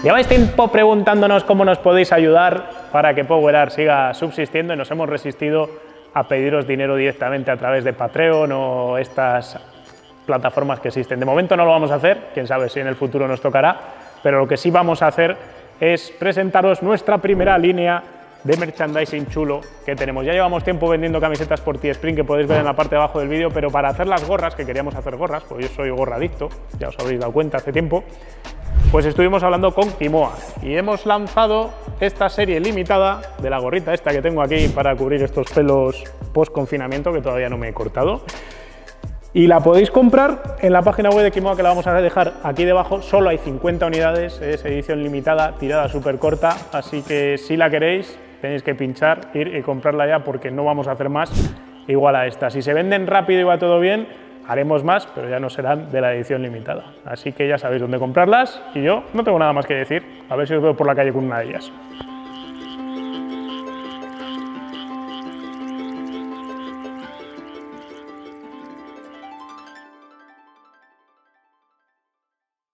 Lleváis tiempo preguntándonos cómo nos podéis ayudar para que PowerArt siga subsistiendo y nos hemos resistido a pediros dinero directamente a través de Patreon o estas plataformas que existen. De momento no lo vamos a hacer, quién sabe si en el futuro nos tocará, pero lo que sí vamos a hacer es presentaros nuestra primera línea de merchandising chulo que tenemos. Ya llevamos tiempo vendiendo camisetas por Teespring, que podéis ver en la parte de abajo del vídeo, pero para hacer las gorras, que queríamos hacer gorras, pues yo soy gorradicto, ya os habréis dado cuenta hace tiempo, pues estuvimos hablando con Kimoa y hemos lanzado esta serie limitada de la gorrita esta que tengo aquí para cubrir estos pelos post confinamiento que todavía no me he cortado. Y la podéis comprar en la página web de Kimoa, que la vamos a dejar aquí debajo. Solo hay 50 unidades, es edición limitada, tirada súper corta, así que si la queréis tenéis que pinchar, ir y comprarla ya porque no vamos a hacer más igual a esta. Si se venden rápido y va todo bien, haremos más, pero ya no serán de la edición limitada. Así que ya sabéis dónde comprarlas y yo no tengo nada más que decir. A ver si os veo por la calle con una de ellas.